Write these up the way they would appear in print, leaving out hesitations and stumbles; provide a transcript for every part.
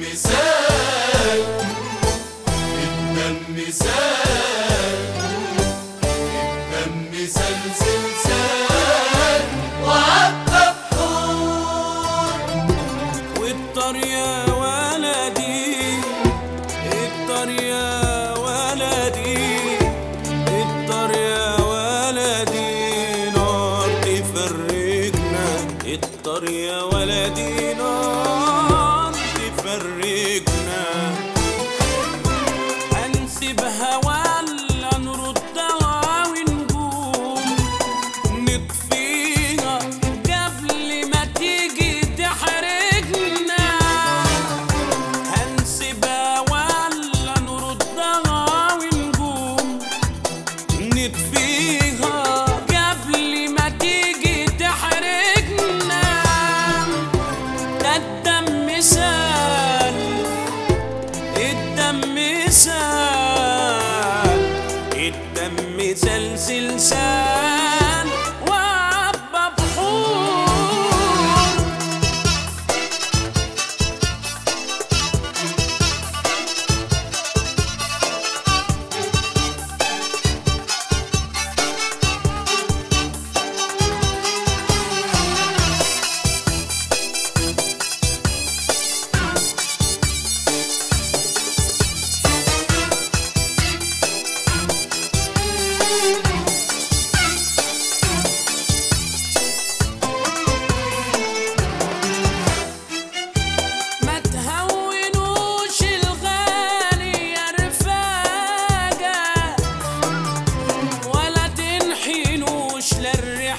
سال، الدم سال، الدم سلسال وعدى بحور. والطار يا ولدي، الطار يا ولدي، الطار يا ولدي، نار تفرقنا، الطار يا ولدي، نار تفرقنا. هنسيبها ولا نردها ونقوم نطفيها قبل ما تيجي تحرقنا. هنسيبها ولا نردها ونقوم نطفيها قبل ما تيجي تحرقنا. ده الدم سال، الدم سال، الدم سلسال وعبى بحور. ما تهونوش الغالي يا رفاقة، ولا تنحنوش للريح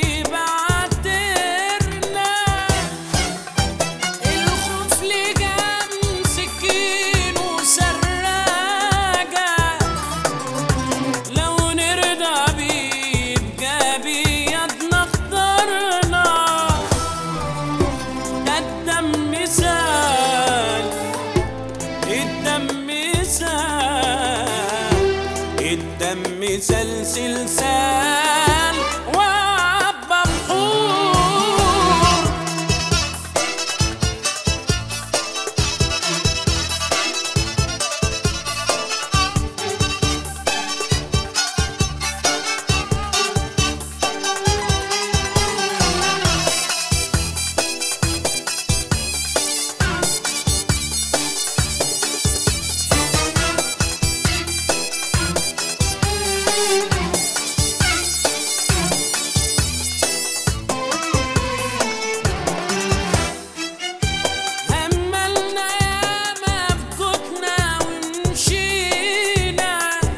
تبعترنا. الخوف لجام سكين وسراجة، لو نرضى بيبقى بيدنا اخترنا. ده الدم سال، الدم سال، الدم سلسال وعبى بحور. هملنا ياما بكتنا ومشينا،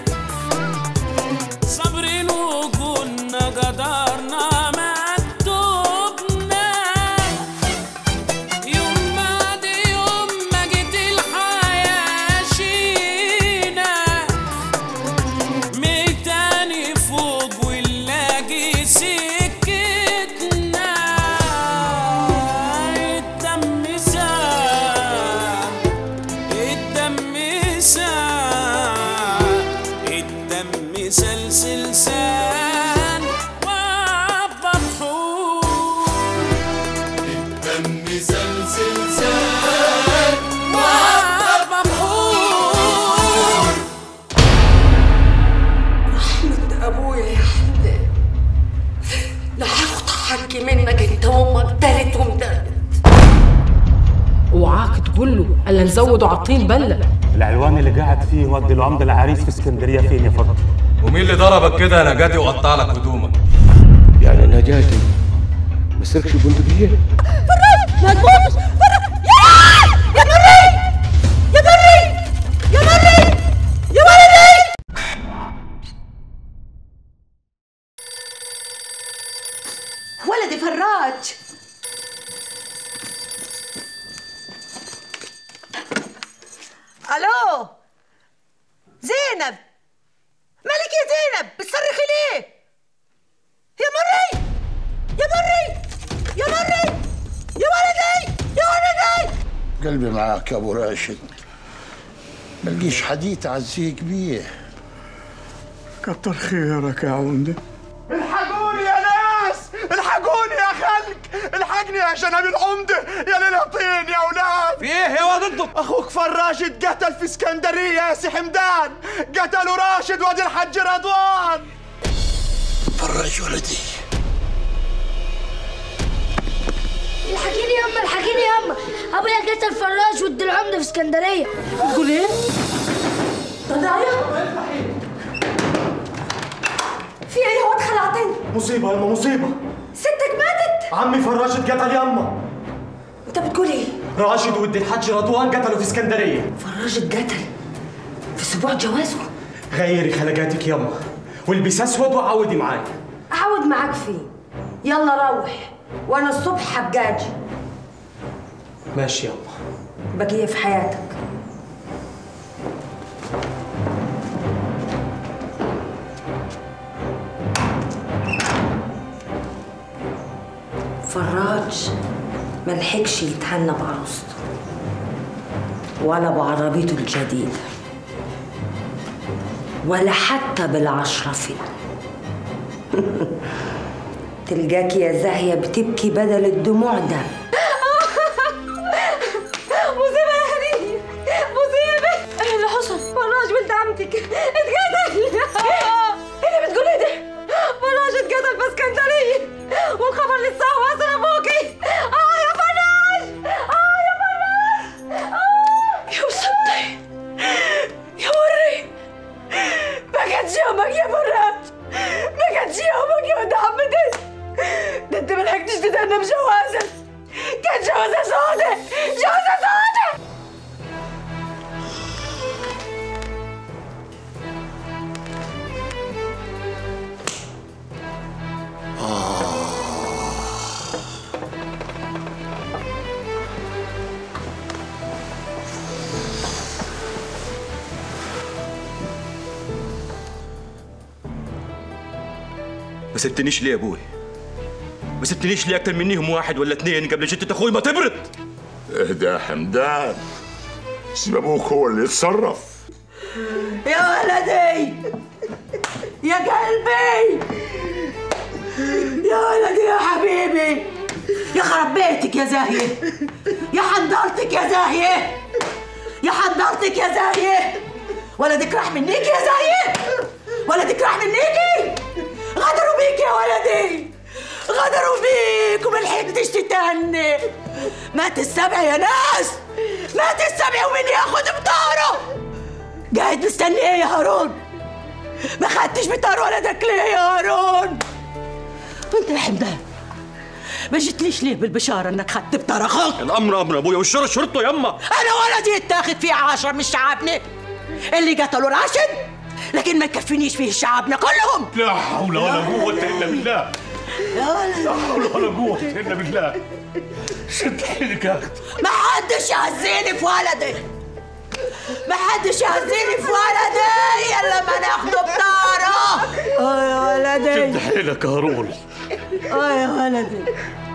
صابرين وكنا قدرنا مكتوبنا. يوم بعد يوم ما جت الحياة شينا، ميتاني فوق ونلاقي سكتنا. الدم سال، الدم سال، الدم سلسال وعبى بحور. الدم سلسال وعدى بحور. رحمة أبويا يا حمدان، لا هاخد حقي منك أنت وأمك تالت ومدلت. اوعاك تقول له الا نزوده على الطين بله. العلوان اللي قاعد فيه ودي العمده العريس في اسكندريه فين يا فضل؟ ومين اللي ضربك كده يا نجاتي وقطع لك هدومك؟ يعني نجاتي ما سرقش بندقية؟ ما تموتش يا بري يا بري يا بري يا ولدي. ولدي فراج، الو زينب، مالك يا زينب بتصرخي ليه؟ يا مري يا مري يا مري يا ولدي يا ولدي. قلبي معاك يا ابو راشد، ملقيش حديث اعزيك بيه. كتر خيرك يا عمده. الحقوني يا ناس، الحقوني يا خلق، الحقني يا جناب العمده، يا ليلة طين يا اولاد. في ايه يا ولد برضه. اخوك فراج اتقتل في اسكندريه يا سي حمدان، قتلوا راشد وادي الحج رضوان. فراج ولدي. الحقيني يما الحقيني يما، ابويا قتل فراج ود العمده في اسكندريه. بتقول ايه؟ رضايا؟ في ايه يا واد خلعتني؟ مصيبه يما مصيبه. ستك ماتت؟ عمي فراج اتقتل يما. انت بتقول ايه؟ راشد ود الحج رضوان قتلوا في اسكندريه. فراج اتقتل في اسبوع جوازه. غيري خلقاتك يما والبسي اسود وعودي معايا. اعود معاك فين؟ يلا روح وانا الصبح هبقى اجي. ماشي يما. بقيه في حياتك. فراج ملحقش يتهنى بعروسته ولا بعربيته الجديدة ولا حتى بالعشرفي. تلقاك يا زاهية بتبكي بدل الدموع ده. مصيبة يا هنية، مصيبة. ايه اللي حصل؟ فراج ولد عمتك اتقتل. ايه اللي بتقولي ده؟ فراج اتقتل في اسكندرية والخبر لسه واصل ابوكي. يا فراج، يا فراج، يا مصدق يا وري. ما كانش يومك يا فراج، ما كانش يومك يا ولد عمتك. ده انت ما لحقتش تتهنى بجوازك. كان جوازة سودة، جوازة سودة. ما سبتنيش ليه يا ابوي؟ ما سبتنيش ليه اكتر منيهم واحد ولا اثنين قبل جدة اخوي ما تبرد؟ اهدى يا حمدان، سيب ابوك هو اللي يتصرف. يا ولدي يا قلبي يا ولدي يا حبيبي، يا خرب بيتك يا زاهية، يا حنضرتك يا زاهية، يا حنضرتك يا زاهية. ولدك راح منيك يا زاهية، ولدك راح منيكي. غدروا بيك يا ولدي، غدروا بيك وما لحقتش تتهنى. مات السبع يا ناس، مات السبع ومين ياخد بطاره؟ قاعد مستني ايه يا هارون؟ ما خدتش بطار ولدك ليه يا هارون؟ وانت يا حمدان ما جيتليش ليه بالبشاره انك خدت بطار اخوك؟ الامر امر ابويا والشر شرطه يما. انا ولدي يتاخد فيه 10 من شعبنا اللي قتلوا راشد، لكن ما يكفينيش فيه شعبنا كلهم. لا حول ولا قوة إلا بالله. يا ولدي لا حول ولا قوة إلا بالله. شد حيلك يا أختي. ما حدش يهزيني في ولدي، ما حدش يهزيني في ولدي الا لما ناخده بطاره. يا ولدي شد حيلك يا هارون. يا ولدي،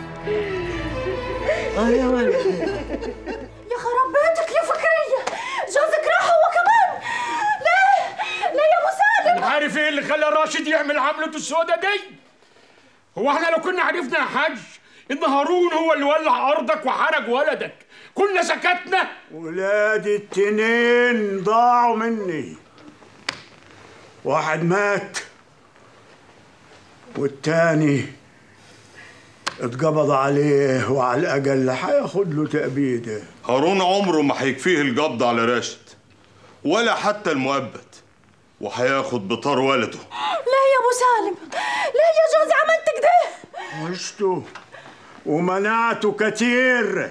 يا ولدي. يا خراب بيتك يا فكرية، جوزك راح هو كمان. ليه يا ابو سالم؟ عارف ايه اللي خلى راشد يعمل عملته السوداء دي؟ هو احنا لو كنا عرفنا يا حاج ان هارون هو اللي ولع ارضك وحرق ولدك كنا سكتنا؟ ولادي التنين ضاعوا مني، واحد مات والتاني اتقبض عليه وعلى الاقل هياخد له تأبيده. هارون عمره ما هيكفيه القبض على راشد ولا حتى المؤبد، وهياخد بطار ولده. لا يا ابو سالم، لا يا جوزي، عملت كده. عشته ومنعته كتير،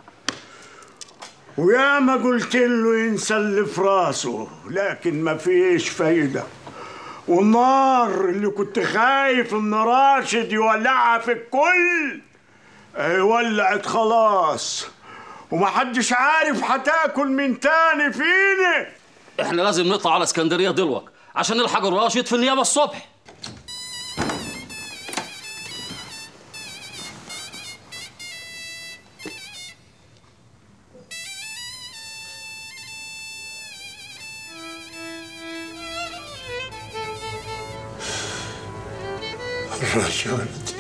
وياما قلت له ينسى اللي في راسه، لكن مفيش فايدة. والنار اللي كنت خايف ان راشد يولعها في الكل ولعت خلاص، ومحدش عارف هتاكل من تاني فينا. احنا لازم نطلع على اسكندريه دلوقتي عشان نلحق الراشد في النيابه الصبح. الراجل يا ولدي.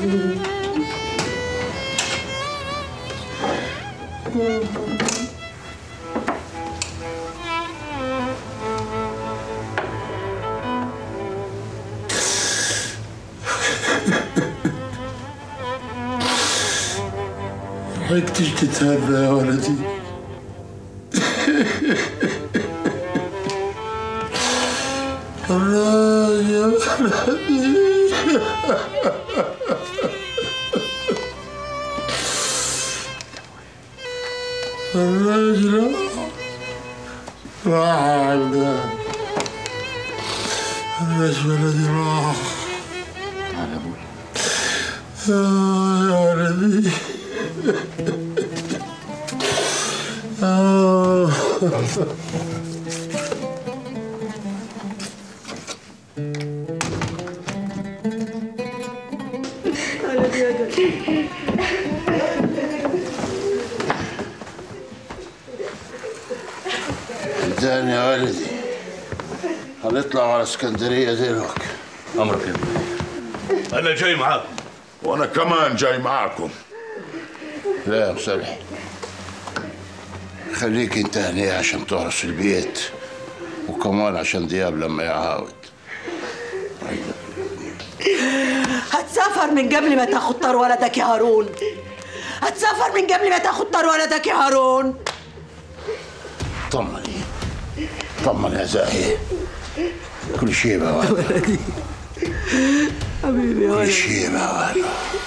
حقتش تتهنى يا ولدي. الله يا ولدي. الراجل راح عندها. الراجل ولدي راح. تعال يا ابوي. يا ولدي. صدقني يا ولدي هنطلع على اسكندريه دلوقتي. امرك يا ابوي. انا جاي معاكم. وانا كمان جاي معاكم. لا يا مصلح، خليك انت هنا عشان تهرس البيت، وكمان عشان دياب لما يعاود. هتسافر من قبل ما تاخد طار ولدك يا هارون. هتسافر من قبل ما تاخد طار ولدك يا هارون. طمني طمن يا زاهي، كل شيء بوالو. حبيبي يا ولدي. كل شيء بوالو.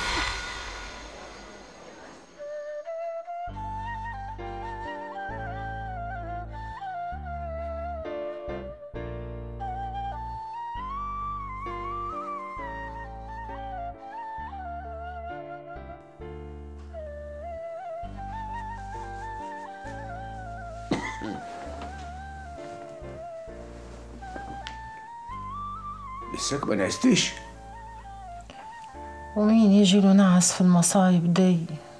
لساك ما نعستيش؟ ومين يجي له نعس في المصايب دي؟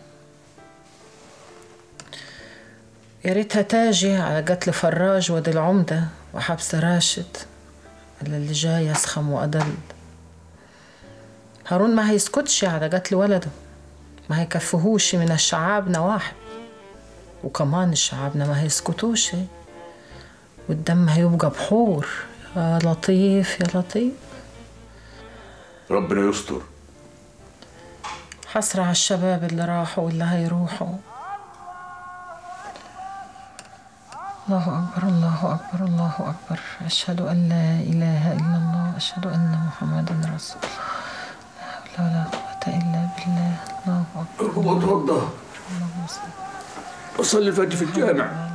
يا ريتها تاجي على قتل فراج وادي العمدة وحبس راشد، إلا اللي جاي يسخم وأدل. هارون ما هيسكتش على قتل ولده، ما هيكفهوش من الشعاب نواحب، وكمان الشعابنا ما هيسكتوش، والدم هيبقى بحور. يا لطيف يا لطيف. ربنا يستر. حسرة على الشباب اللي راحوا واللي هيروحوا. الله أكبر الله أكبر الله أكبر. أشهد أن لا إله إلا الله، أشهد أن محمدا رسول الله. لا حول ولا قوة إلا بالله. الله أكبر. أقوم أتوضأ أصلي الفجر في الجامع.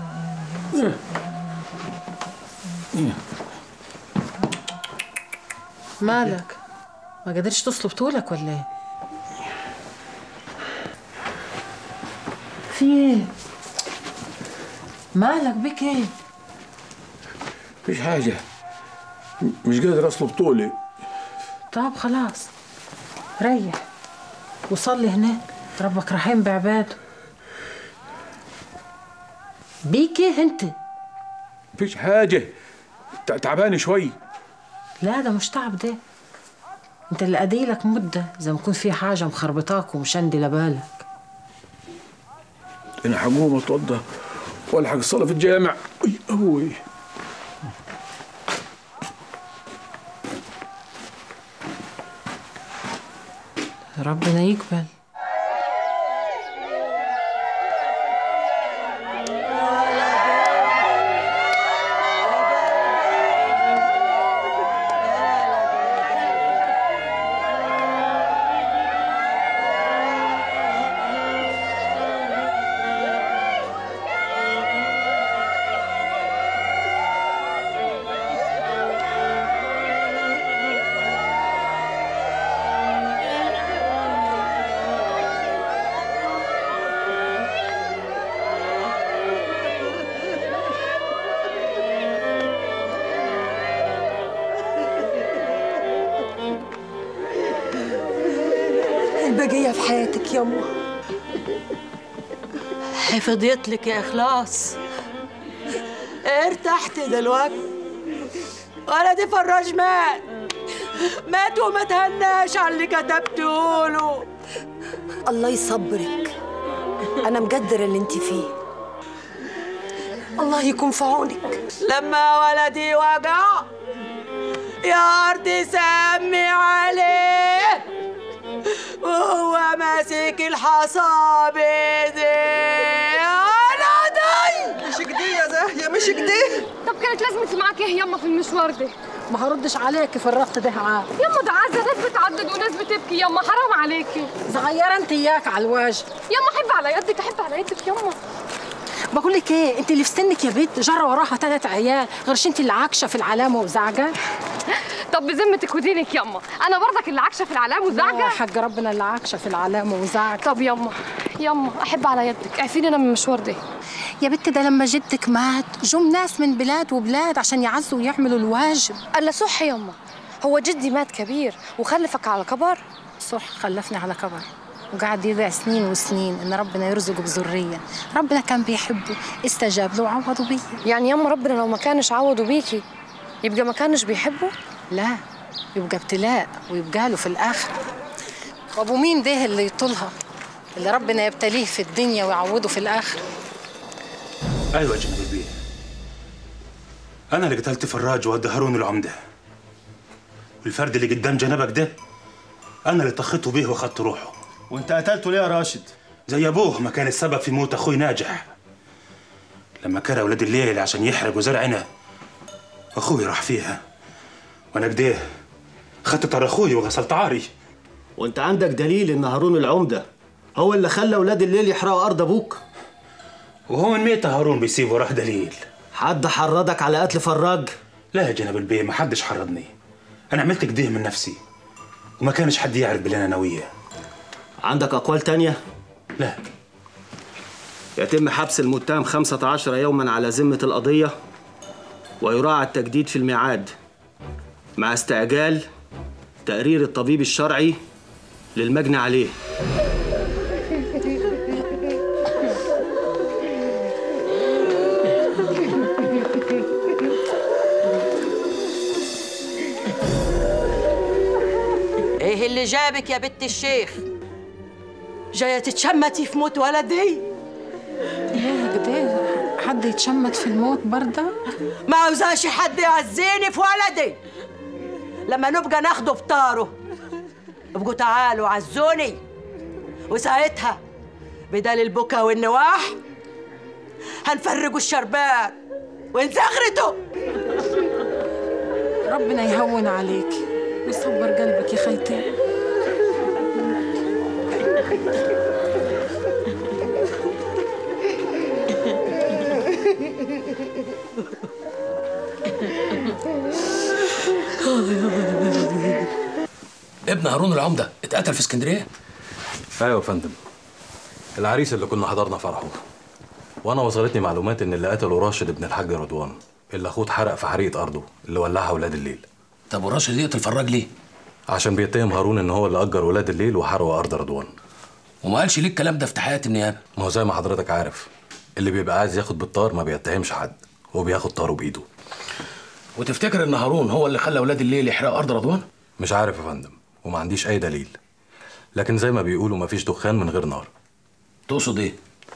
مالك؟ ما قدرتش تصلب طولك ولا ايه؟ في ايه؟ مالك بك ايه؟ مفيش حاجة، مش قادر أصلب طولي. طب خلاص ريح وصلي هناك، ربك رحيم بعباده. بيك ايه انت؟ مفيش حاجة، تعبان شوي. لا ده مش تعب، ده انت اللي اديلك مده زي ما يكون في حاجه مخربطاك ومشندله بالك. انا هقوم اتوضى والحق الصلاه في الجامع. اوي ربنا يقبل. البقية في حياتك يما. حفظت لك يا إخلاص. ارتحت دلوقتي. ولدي فراج مات مات وما تهناش على اللي كتبته له. الله يصبرك، أنا مقدرة اللي أنت فيه. الله يكون في عونك. لما ولدي وجع يا أرض سمي عليه وهو ماسك الحصى بإيديه. أنا داي مش كده يا زاهية، مش كده. طب كانت لازم معاك ايه يما في المشوار ده؟ ما هردش عليك في الربط ده عاد. يما ده عزة ناس بتعدد وناس بتبكي يما، حرام عليكي. صغيرة انت اياك على الواجب. يما حب على يدك، احب على يدك يما. بقول لك ايه، انت اللي في سنك يا بنت جرى وراها 3 عيال غيرش انت اللي عاكشه في العلامه وزعجه. طب بذمتك ودينك يما، انا برضك اللي عاكشه في العلامه وزعجه؟ يا حاج ربنا اللي عاكشه في العلامه وزعجه. طب يما احب على يدك، اعفيني انا من المشوار ده. يا بنت ده لما جدك مات جم ناس من بلاد وبلاد عشان يعزوا ويعملوا الواجب. الا صح يما، هو جدي مات كبير وخلفك على كبر؟ صح، خلفني على كبر وقعد يدعي سنين وسنين ان ربنا يرزقه بذريه. ربنا كان بيحبه استجاب له وعوضه بيه. يعني يما ربنا لو ما كانش عوضه بيكي يبقى ما كانش بيحبه؟ لا، يبقى ابتلاء ويبقى له في الاخر. طب ومين ده اللي يطولها اللي ربنا يبتليه في الدنيا ويعوضه في الاخر؟ ايوه يا جنب البيه، انا اللي قتلت فراج وود هارون العمده، والفرد اللي قدام جنبك ده انا اللي طخته بيه واخدت روحه. وانت قتلته ليه يا راشد؟ زي ابوه ما كان السبب في موت اخوي ناجح لما كره ولاد الليل عشان يحرقوا زرعنا، اخوي راح فيها وانا كده خدت طار اخوي وغسلت عاري. وانت عندك دليل ان هارون العمده هو اللي خلى ولاد الليل يحرقوا ارض ابوك؟ وهو من ميت هارون بيسيب وراه دليل؟ حد حرضك على قتل فراج؟ لا يا جناب البيه، ما حدش حرضني، انا عملت كده من نفسي وما كانش حد يعرف باللي انا ناويه. عندك اقوال تانية؟ لا. يتم حبس المتهم 15 يوما على ذمه القضيه، ويراعى التجديد في الميعاد مع استعجال تقرير الطبيب الشرعي للمجني عليه. ايه اللي جابك يا بنت الشيخ؟ جايه تتشمتي في موت ولدي؟ ليه كده؟ حد يتشمت في الموت برضه؟ ما عاوزاش حد يعزيني في ولدي. لما نبقى ناخده بطاره ابقوا تعالوا عزوني، وساعتها بدل البكا والنواح هنفرجوا الشربات ونزغرته. ربنا يهون عليك ويصبر قلبك يا خيتي. ابن هارون العمده اتقتل في اسكندريه؟ ايوه يا فندم، العريس اللي كنا حضرنا فرحه، وانا وصلتني معلومات ان اللي قتله راشد ابن الحاج رضوان اللي اخوه اتحرق في حريقه ارضه اللي ولعها ولاد الليل. طب وراشد يقتل فراج ليه؟ عشان بيتهم هارون ان هو اللي اجر ولاد الليل وحرق ارض رضوان. وما قالش ليه الكلام ده في تحقيقات النيابه؟ ما هو زي ما حضرتك عارف اللي بيبقى عايز ياخد بالطار ما بيتهمش حد، هو بياخد طاره بايده. وتفتكر ان هارون هو اللي خلى ولاد الليل يحرقوا ارض رضوان؟ مش عارف يا فندم وما عنديش اي دليل، لكن زي ما بيقولوا مفيش دخان من غير نار. تقصد ايه؟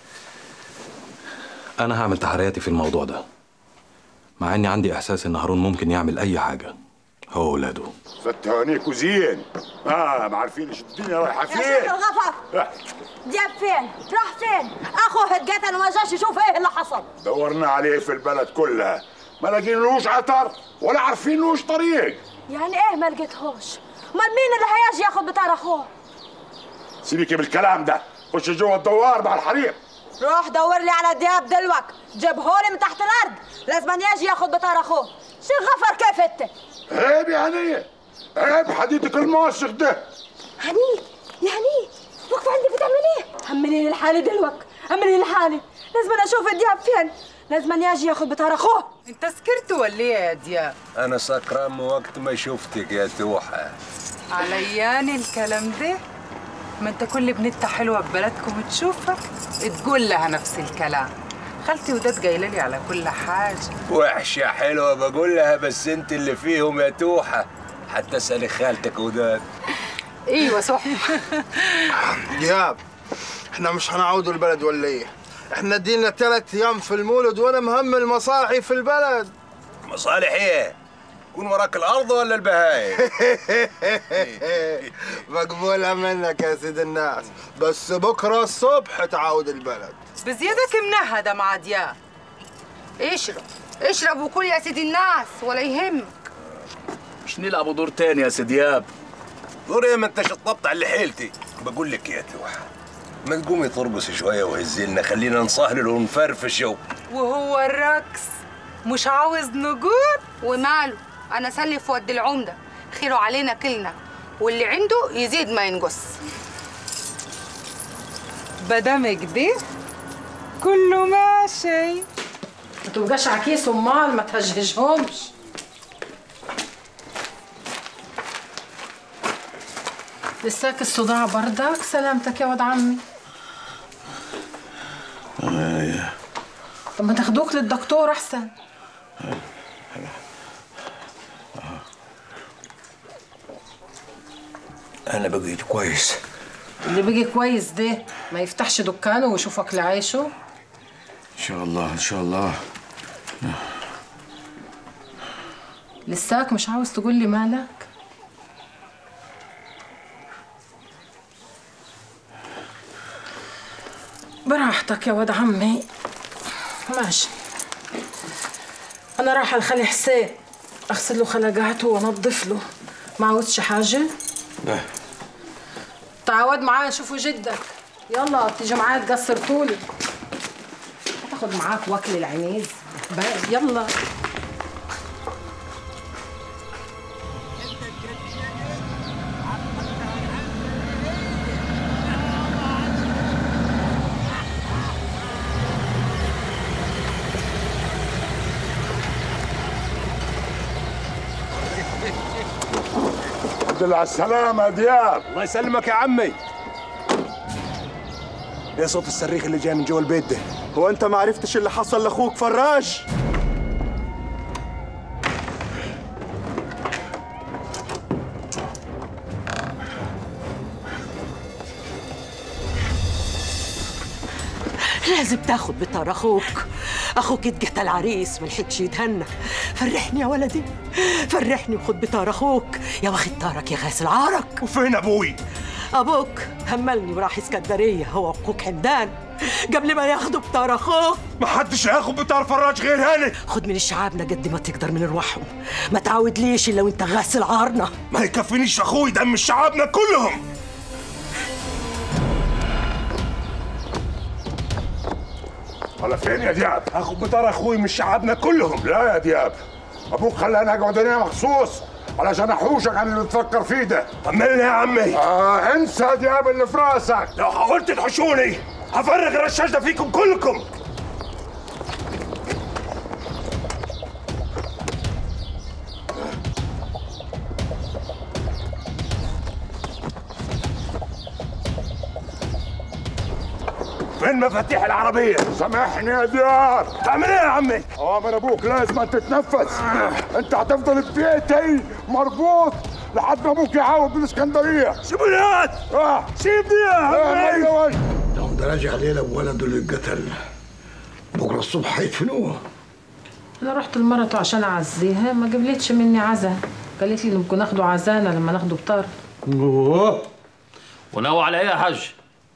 انا هعمل تحرياتي في الموضوع ده، مع اني عندي احساس ان هارون ممكن يعمل اي حاجه هو وولاده. فتهانيكوا زين. ما عارفينش الدنيا رايحه فين. يا شيخ الغفر، دياب فين؟ راح فين؟ اخوه اتقتل وما جاش يشوف ايه اللي حصل. دورنا عليه في البلد كلها ما لقينالوش عطر ولا عارفينلوش طريق. يعني ايه ما لقيتهوش؟ امال مين اللي هيجي ياخد بتاع اخوه؟ سيبيكي بالكلام ده، خش جوه الدوار مع الحريق. روح دور لي على دياب دلوك، جيبهولي من تحت الارض، لازم يجي ياخد بتاع اخوه. شيخ غفر كيف انت؟ عيب يا هنيه، عيب حديدك الموسخ ده. هنيه يا هنيه، وقف عندي بتعمل ايه؟ هملي لي لحالي دلوك، هملي لي لحالي، لازم اشوف دياب فين، لازم يجي ياخد بتاع اخوه. انت سكرت ولا ايه يا دياب؟ انا سكران من وقت ما شفتك يا توحه. علياني الكلام ده؟ ما انت كل بنت حلوه ببلدكم تشوفك تقول لها نفس الكلام. خالتي وداد جايله لي على كل حاجه. وحشه حلوه بقول لها، بس انت اللي فيهم يا توحه. حتى اسالي خالتك وداد. ايوه صح. دياب، احنا مش هنعودوا البلد ولا ايه؟ احنا دينا 3 ايام في المولد وانا مهمل مصالحي في البلد. مصالح ايه؟ يكون وراك الارض ولا البهايم؟ مقبولة منك يا سيد الناس، بس بكره الصبح تعاود البلد. بزيادك منهدة مع دياب. اشرب اشرب وكل يا سيدي الناس ولا يهمك. مش نلعبوا دور تاني يا سي دياب؟ دور ايه؟ ما انتش اتطبط على اللي حيلتي. بقول لك يا توحة، ما تقومي ترقصي شويه وهزلنا، خلينا نصهلل ونفرفش وهو الرقص مش عاوز نجود؟ وماله، انا سلف ود العمده خيره علينا كلنا، واللي عنده يزيد ما ينقص. بدمك دي كله ماشي. ما تبقاش عكيس امال، ما تهجهجهمش. لساك الصداع بردك؟ سلامتك يا ولد عمي. طب ما تاخدوك للدكتور احسن. انا بقيت كويس. اللي بقي كويس ده ما يفتحش دكانه ويشوفك لعيشه. ان شاء الله ان شاء الله. لساك مش عاوز تقول لي مالك؟ براحتك يا ولد عمي. ماشي. انا رايحه لخالي حسين اغسل له خلقاته وانضف له. ما عاوزش حاجه؟ لا. تعود معايا شوفوا جدك. يلا تيجي معايا تقصر طولي. هتاخد معاك واكل العنيز. يلا. الحمد لله على السلامة يا دياب. الله يسلمك يا عمي. ايه صوت الصريخ اللي جاي من جوا البيت ده؟ هو انت ما عرفتش اللي حصل لاخوك فراج؟ لازم تاخد بطار اخوك اتقتل عريس ملحقش يتهنى. فرحني يا ولدي، فرحني وخد بطار اخوك يا واخد طارك يا غاسل عارك. وفين ابوي؟ ابوك هملني وراح اسكندريه هو واخوك حمدان قبل ما ياخدوا بطار اخوك. ما حدش هياخد بطار فراج غير هاني. خد من الشعابنا قد ما تقدر من ارواحهم، ما تعاودليش الا وانت غاسل عارنا. ما يكفينيش اخوي دم الشعابنا كلهم. على فين يا دياب؟ هاخد بطار اخوي من شعابنا كلهم. لا يا دياب، ابوك خلاني اقعد هنا مخصوص علشان احوشك عن اللي تفكر فيه ده. طمني يا عمي. انسى يا دياب اللي في راسك. لو حاولت تحشوني هفرغ الرشاش ده فيكم كلكم. فين مفاتيح العربية؟ سامحني يا دياب. تعمل ايه يا عمي؟ اوامر ابوك لازم تتنفذ. انت هتفضل ببيتي مربوط لحد ما ابوك يعاود بالاسكندريه. سيبني يا سيبني يا عمي. لو ده راجع ليلة بولده اللي اتقتل بكره الصبح هيدفنوه. انا رحت لمرته عشان اعزيها ما قبلتش مني عزا. قالت لي نبقوا ناخدوا عزانا لما ناخدوا بطار. وناوي على ايه يا حاج؟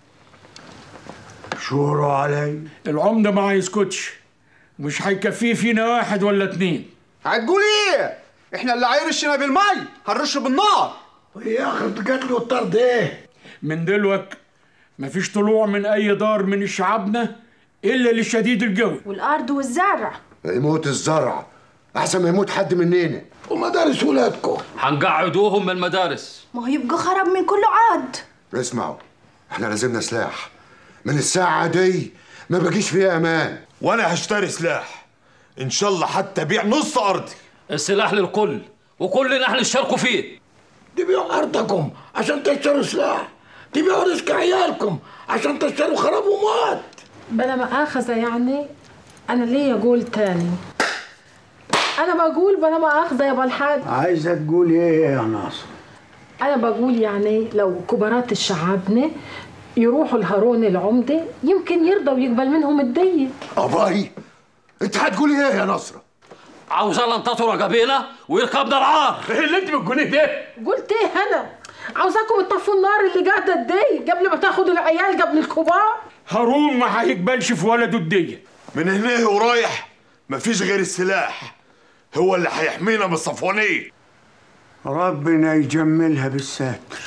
شوروا علي. العمده ما هيسكتش، مش هيكفيه فينا 1 ولا 2. هتقول ايه؟ احنا اللي عايرشنا بالمي هنرش بالنار. يا اخي قتلوا الطرد ايه؟ من دلوقتي مفيش طلوع من اي دار من شعبنا الا للشديد الجوي. والارض والزرع. يموت الزرع احسن ما يموت حد مننا. ومدارس ولادكم هنقعدوهم من المدارس. ما هو يبقى خرب من كله عاد. اسمعوا، احنا لازمنا سلاح. من الساعة دي ما بقيش فيها امان. وانا هشتري سلاح ان شاء الله حتى بيع نص ارضي. السلاح للكل وكلنا هنشاركوا فيه. تبيعوا ارضكم عشان تشتروا سلاح، تبيعوا رزق عيالكم عشان تشتروا خراب ومات. بلا مؤاخذة يعني أنا ليه أقول تاني انا بقول بلا مؤاخذه يا بالحاج. عايزه تقول ايه يا ناصر؟ انا بقول يعني لو كبارات الشعابنه يروحوا لهارون العمده يمكن يرضى ويقبل منهم الديه. اباي انت هتقول ايه يا نصره؟ عاوز ننتطر رقبينا ويركبنا العار. ايه اللي انت بتقوليه ده؟ قلت ايه انا؟ عاوزاكم تطفوا النار اللي قاعده تدي قبل ما تاخدوا العيال قبل الكبار. هارون ما هيقبلش في ولده الديه. من هنا ورايح مفيش غير السلاح هو اللي هيحمينا من الصفوانيه. ربنا يجملها بالساتر.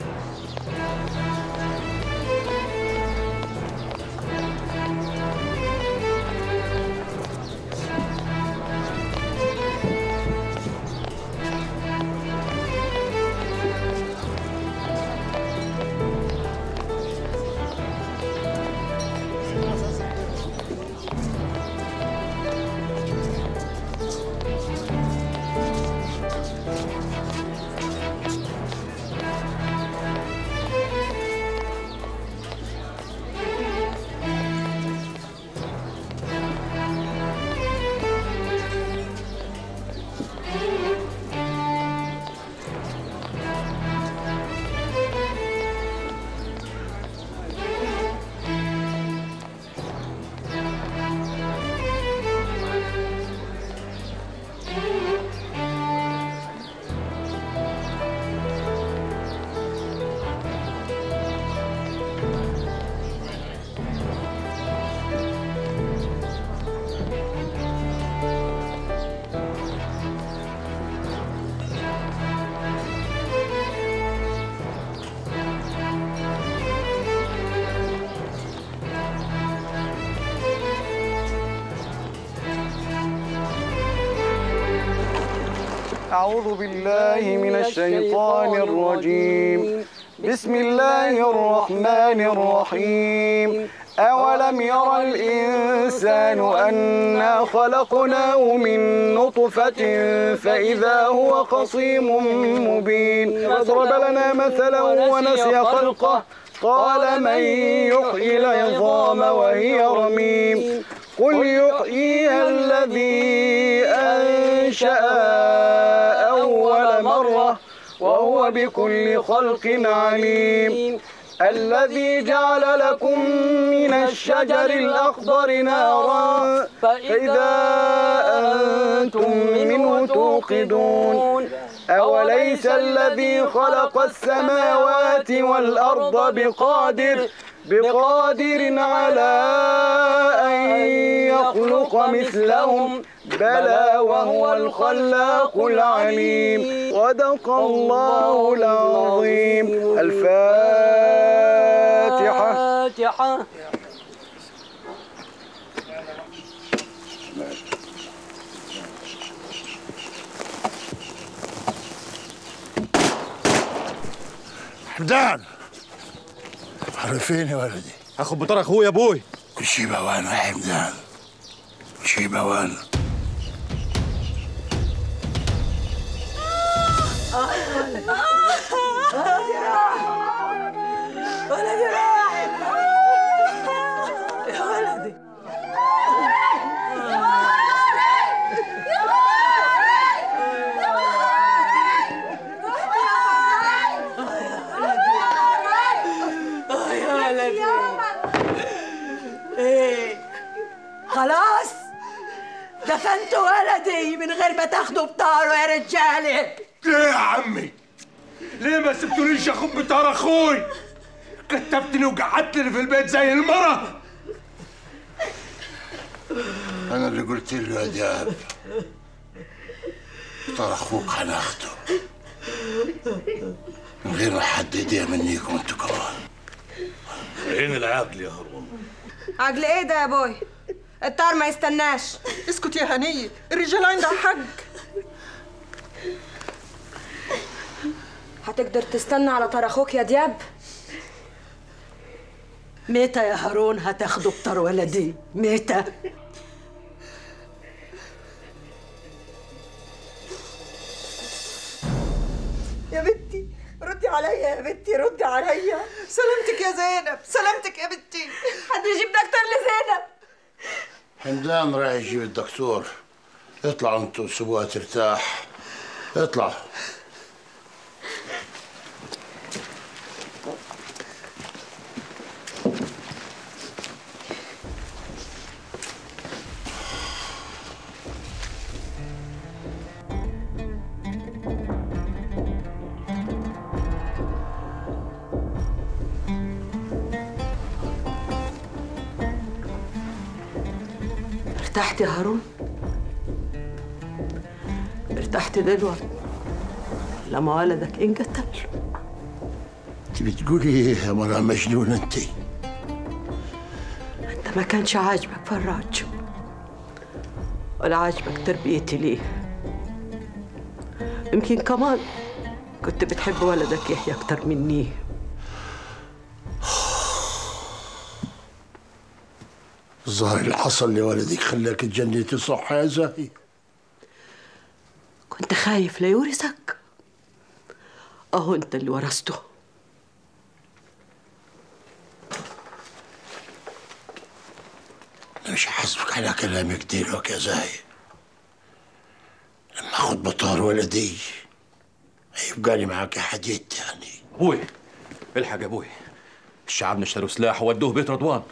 أعوذ بالله من الشيطان الرجيم. بسم الله الرحمن الرحيم. أولم يرى الإنسان أنا خلقناه من نطفة فإذا هو خصيم مبين. وضرب لنا مثلا ونسي خلقه قال من يحيي العظام وهي رميم. قل يحييها الذي أنشأها أول مرة وهو بكل خلق عليم. الذي جعل لكم من الشجر الأخضر نارا فإذا أنتم منه توقدون. أوليس الذي خلق السماوات والأرض بقادر على أن يخلق مثلهم بلى وهو الخلاق العليم. صدق الله العظيم. الفاتحة. حمدان على فين يا ولدي؟ هاخد بطار اخويا يا ابوي. كل شي بوانه يا حمدان، كل شي بوانه. ولدي راح يا ولدي. ايه خلاص دفنت ولدي من غير ما تاخدوا بطاره يا رجاله. ليه يا عمي؟ ليه ما سبتونيش اخد بطار اخوي؟ كتفتني وقعدتني في البيت زي المرة. انا اللي قلت له يا دياب بطار اخوك هناخده من غير ما حد يضيع منيكم انتوا كمان. عين العقل يا هارون. عقل ايه ده يا بوي؟ الطار ما يستناش. اسكت يا هنية، الرجال عندها حق. هتقدر تستنى على طار اخوك يا دياب؟ متى يا هارون هتاخدوا بطار ولدي؟ متى؟ يا بنتي ردي عليا يا بنتي، ردي عليا. سلامتك يا زينب، سلامتك يا بنتي. حد يجيب دكتور لزينب. حمدان راح يجيب الدكتور اطلعوا انتوا سيبوها ترتاح. اطلع. ارتحت يا هارون؟ ارتحت دلوقتي لما ولدك انقتل؟ انت بتقولي ايه يا مرة مجنونة انت؟ انت ما كانش عاجبك فراج ولا عاجبك تربيتي ليه. يمكن كمان كنت بتحب ولدك يحيى اكتر مني. الظاهر اللي حصل لولدك خلاك تجنيتي صح يا زاهي. كنت خايف لا يورثك، اهو انت اللي ورثته. انا مش هحاسبك على كلامك دلوقتي يا زاهي. لما اخد بطار ولدي هيبقى لي معاك حديد يعني. ابوي الحق يا ابوي، الشعب اشتروا سلاح وودوه بيت رضوان.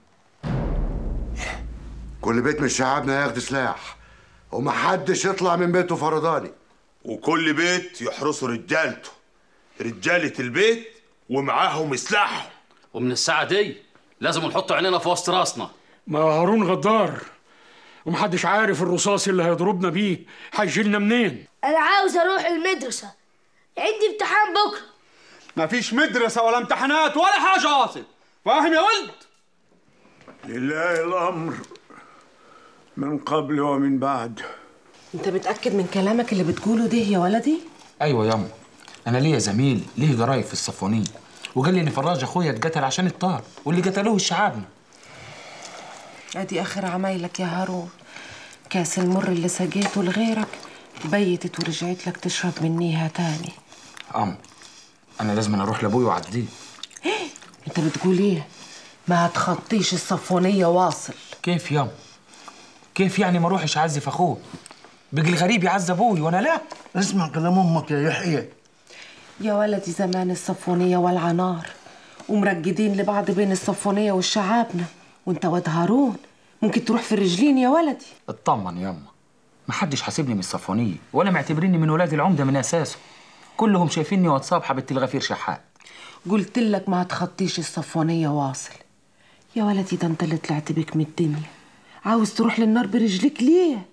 كل بيت من شعبنا ياخد سلاح ومحدش يطلع من بيته فرضاني، وكل بيت يحرسوا رجالته، رجالة البيت ومعاهم سلاحهم. ومن الساعة دي لازم نحط عينينا في وسط راسنا. ما هارون غدار ومحدش عارف الرصاص اللي هيضربنا بيه هيجيلنا منين. انا عاوز اروح المدرسة، عندي امتحان بكرة. مفيش مدرسة ولا امتحانات ولا حاجة عاصم، فاهم يا ولد؟ لله الأمر من قبل ومن بعد. انت متأكد من كلامك اللي بتقوله ده يا ولدي؟ ايوه ياما، انا ليا زميل ليه جرايد في الصفونيه وقال لي ان فراج اخويا اتقتل عشان الطار واللي قتلوه الشعابنا. ادي اخر عمايلك يا هارون، كاس المر اللي سقيته لغيرك بيتت ورجعت لك تشرب منيها تاني. انا لازم اروح لابوي واعديه. انت بتقول ايه؟ ما هتخطيش الصفونيه واصل. كيف ياما؟ كيف يعني ما اروحش اعزف اخوه؟ بيجي الغريب يعز ابوي وانا لا. اسمع كلام امك يا يحيى. يا ولدي زمان الصفونيه والعنار ومرقدين لبعض بين الصفونيه والشعابنه، وانت واد هارون ممكن تروح في الرجلين يا ولدي. اطمن ياما، ما حدش حاسبني من الصفونيه ولا معتبريني من ولاد العمده من اساسه. كلهم شايفيني واد صابحه بنت الغفير شحات. قلت لك ما هتخطيش الصفونيه واصل يا ولدي. ده انت اللي طلعت بك من الدنيا، عاوز تروح للنار برجليك ليه؟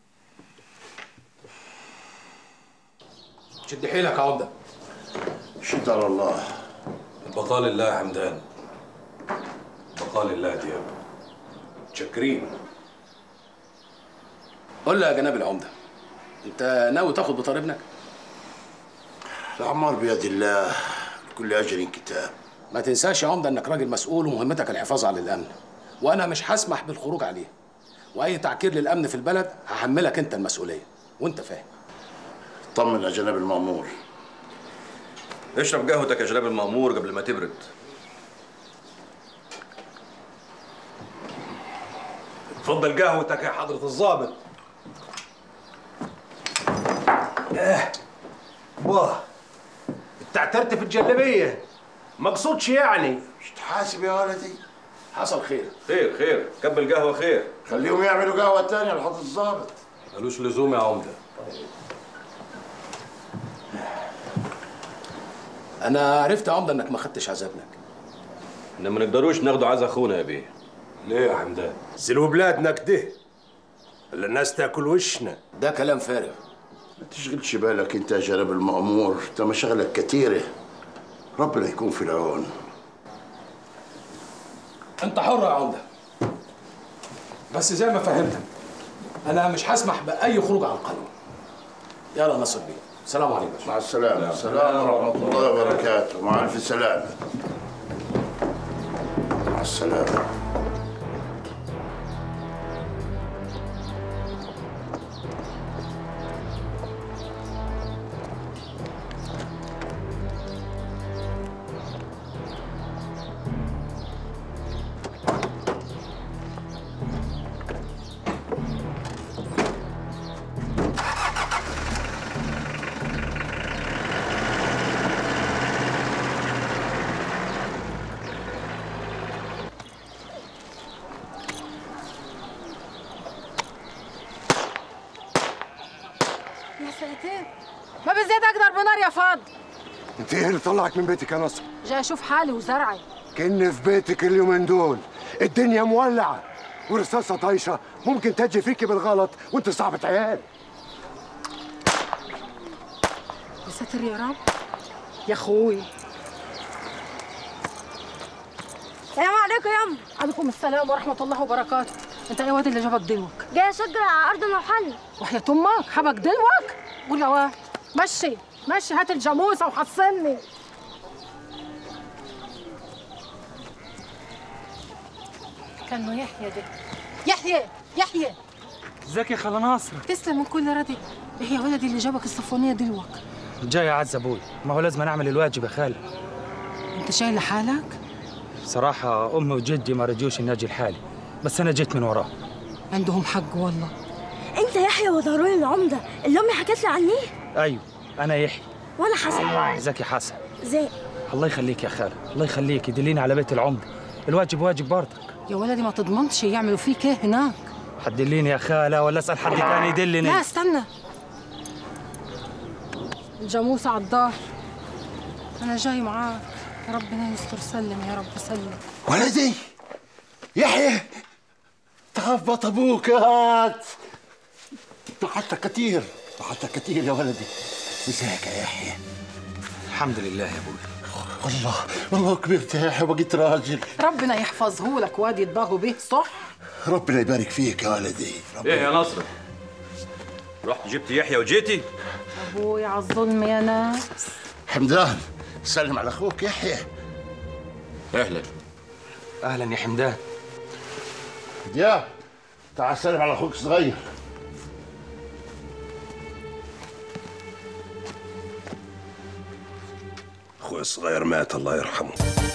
شد حيلك يا عمده. شد على الله. البقاء لله يا حمدان، البقاء لله دياب. متشكرين. قول لي يا جناب العمده، انت ناوي تاخد بطار ابنك؟ الأعمار بيد الله، لكل أجل كتاب. ما تنساش يا عمده انك راجل مسؤول ومهمتك الحفاظ على الامن، وانا مش هسمح بالخروج عليه، واي تعكير للامن في البلد هحملك انت المسؤوليه وانت فاهم. طمن يا جناب المأمور. اشرب قهوتك يا جناب المأمور قبل ما تبرد. اتفضل قهوتك يا حضرة الضابط. واه انت اعترت في الجلابية، مقصودش يعني. مش تحاسب يا ولدي؟ حصل خير. خير خير، كب القهوة خير. خليهم يعملوا قهوة تانية لحضرة الضابط. ملوش لزوم يا عمدة. انا عرفت يا عمده انك ما خدتش عذاب ابنك. احنا ما نقدروش ناخدوا عز اخونا يا بيه. ليه يا حمدان؟ سلو بلادنا كده اللي الناس تاكل وشنا. ده كلام فارغ. ما تشغلش بالك انت يا جناب المأمور، انت مشاغلك كتيرة. ربنا يكون في العون. انت حر يا عمده، بس زي ما فهمتك انا مش هسمح باي خروج عن القانون. يلا نصر بيه، السلام عليكم. مع السلامة. السلام ورحمة الله وبركاته. مع ألف سلامة. مع السلامة. ما بزيد اقدر بنار يا فاضل. انت ايه اللي طلعك من بيتك يا نصر؟ جاي اشوف حالي وزرعي. كأني في بيتك اليومين دول الدنيا مولعه ورصاصه طايشه ممكن تجي فيكي بالغلط وانت صاحبة عيال. يا ساتر يا رب يا اخوي. السلام عليكم يا أم. عليكم السلام ورحمة الله وبركاته. انت ايه واد اللي جابك دلوك؟ جاي أشجر على أرضنا وحل. وحياة امك حبك دلوك؟ قول يا واد مشي مشي هات الجاموسة وحصلني. كانه يحيى ده. يحيى يحيى. ازيك يا خالة ناصر؟ تسلم من كل ردي. ايه يا ولدي اللي جابك الصفونية دلوك؟ جاي اعز ابوي، ما هو لازم اعمل الواجب يا خالة. انت شايل لحالك؟ بصراحة امي وجدي ما رجوش اني اجي لحالي، بس انا جيت من وراه. عندهم حق والله. أنت يحيى وضروري العمدة اللي أمي حكت لي عنيه؟ ايوه انا يحيى. وأنا حسن. زكي حسن. زين. الله يخليك يا خالة، الله يخليك يدليني على بيت العمدة. الواجب واجب برضك. يا ولدي ما تضمنش يعملوا فيك ايه هناك. حدليني يا خالة ولا اسال حد تاني يدلني؟ لا استنى. الجاموسة على الدار. أنا جاي معاك. ربنا يستر. سلم يا رب سلم. ولدي يحيى تهبط ابوك هات. ضحكت كتير ضحكت كتير يا ولدي. ازيك يا يحيى؟ الحمد لله يا ابوي. والله كبرت يا يحيى وبقيت راجل. ربنا يحفظه لك واد يتباهوا به صح. ربنا يبارك فيك يا ولدي. ايه يا نصر؟ رحت جبت يحيى وجيتي؟ ابوي على الظلم يا ناس. حمدان سلم على اخوك يحيى. اهلا. اهلا يا حمدان. يا تعال سلم على اخوك الصغير. اخوي الصغير مات الله يرحمه.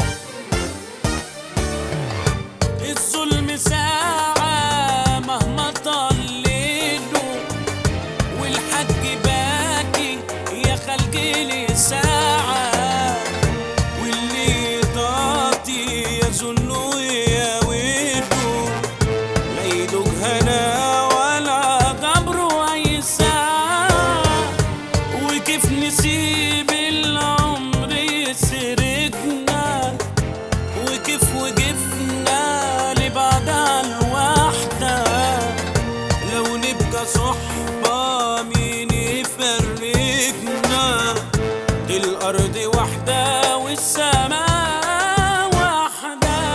الظلم ساعة مهما طال ليله والحج باكي يا خلقي لي ساعة واللي طاطي يظنه يا ويله لا يدوق هنا ولا غبره أي ساعة وكيف نسيب العمر يسرقنا وكيف وقفنا لبعض الوحدة لو نبقى صحبة مين يفرقنا الأرض واحدة والسماء واحدة.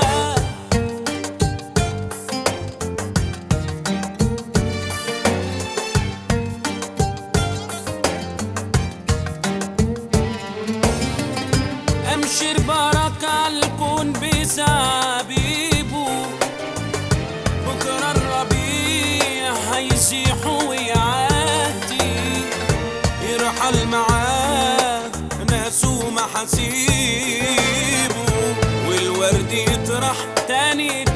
أمشر بركة الكون بزعبيبه بكرة الربيع هيزيح ويعدي يرحل معاه ناس ومحاسيبه والورد يطرح تاني